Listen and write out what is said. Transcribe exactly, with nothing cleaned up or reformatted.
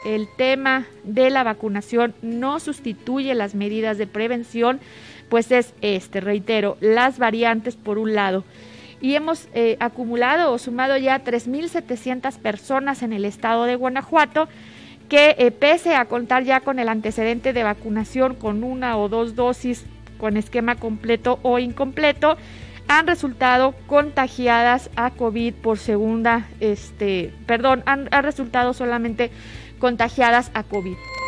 el tema de la vacunación no sustituye las medidas de prevención, pues es este, reitero, las variantes por un lado. Y hemos eh, acumulado o sumado ya tres mil setecientas personas en el estado de Guanajuato que eh, pese a contar ya con el antecedente de vacunación con una o dos dosis con esquema completo o incompleto, han resultado contagiadas a COVID por segunda, este, perdón, han, han resultado solamente contagiadas a COVID.